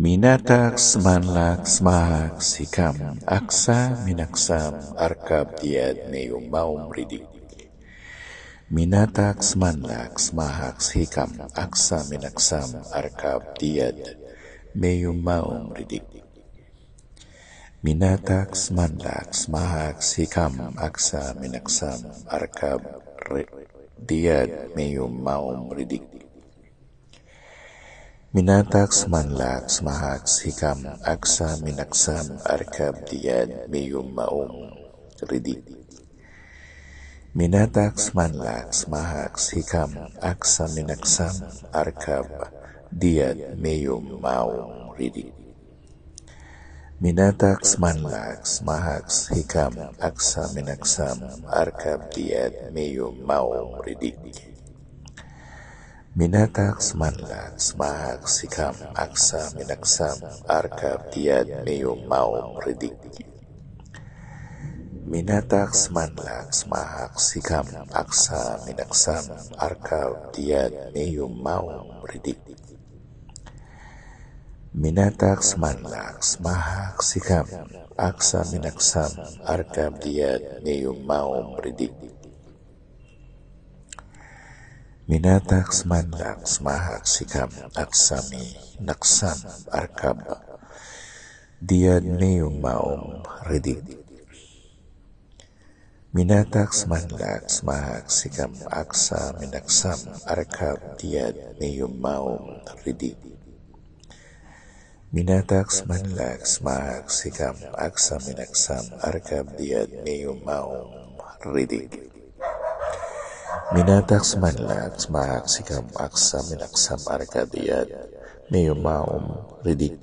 Minatak smanlak smahak sikam aksa minaksam arkab diad meyum maum ridik. Minatak smanlak smahak sikam aksa minaksam arkab diad meyum maum ridik. Minatak smanlak smahak sikam aksa minaksam arkab diad meyum maum ridik. Minatak smanlak smahak sikam aksa minaksam arkab diad meyum maum ridik. Minatak smanlak smahak sikam aksa minaksam arkab diad meyum maum ridik. Minatak smanlak smahak sikam aksa minaksam arkab diad meyum maum ridik. Minatak smanlak smahak sikam aksa minaksam arkab diad meyum maum ridik. Minatak smanlak smahak sikam aksa minaksam arkab diad meyum maum ridik. Minatak smanlak smahak sikam aksa minaksam arkab diad meyum maum ridik. Minatak smanlak smahak sikam aksa minaksam arkab diad meyum maum ridik. Minatak smanlak smahak sikam aksa minaksam arkab diad meyum maum ridik. Minatak smanlak smahak sikam aksa minaksam arkab diad meyum maum ridik. Minatak smanlak smahak sikam aksa minaksam arkab diad meyum maum ridik.